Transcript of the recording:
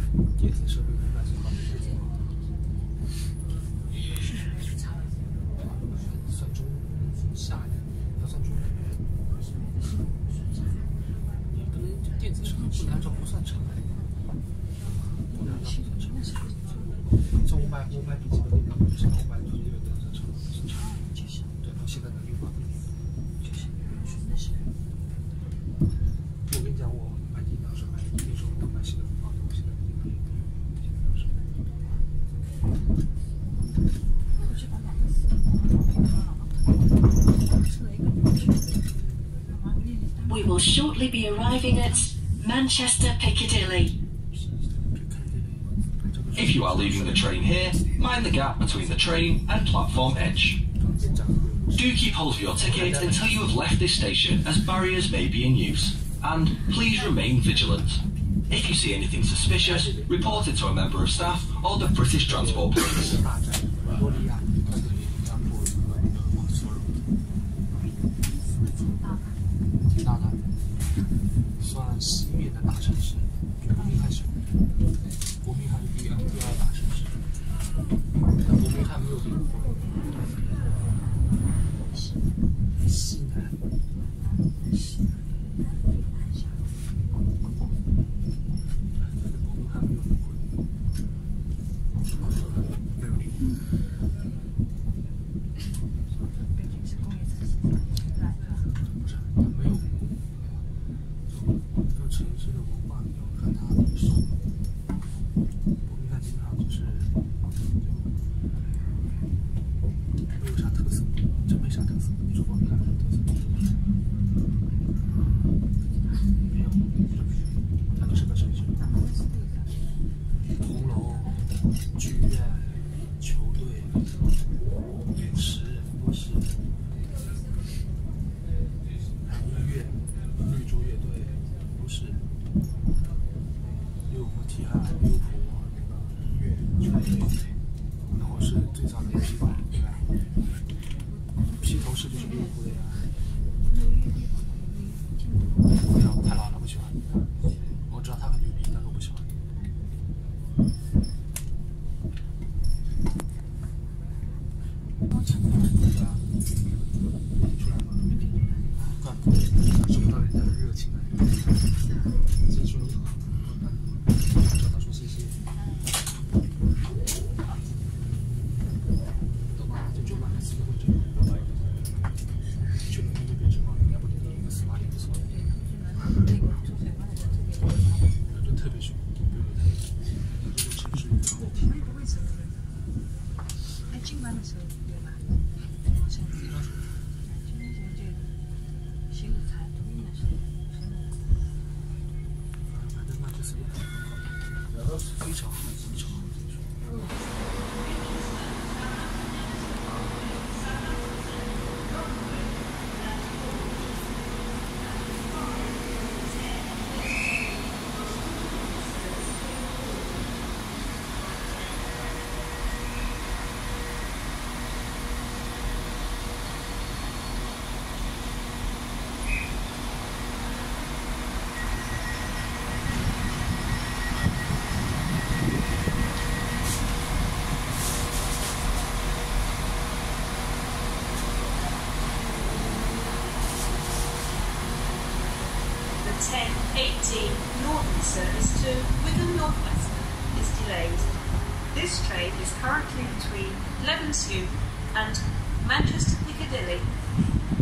电子设备应该是好的，算中下一点，要算中。你不能电子设备不能按照不算成，不能按照不算成。像我买笔记本电脑，我买笔记本电脑是成，对，我现在能用吗？我跟你讲，我买电脑是买那时候我买新的房子，我现在电脑是。 We will shortly be arriving at Manchester Piccadilly. If you are leaving the train here, mind the gap between the train and platform edge. Do keep hold of your ticket until you have left this station, as barriers may be in use. And please remain vigilant. If you see anything suspicious, report it to a member of staff or the British Transport Police. 挺大的，算西面的大城市，比伯明翰小。伯明翰是第二大城市，但伯明翰没有离婚。西南。非常好，非常好。 The 10:18 Northern service to Wigan North Western is delayed. This train is currently between Levenshulme and Manchester Piccadilly.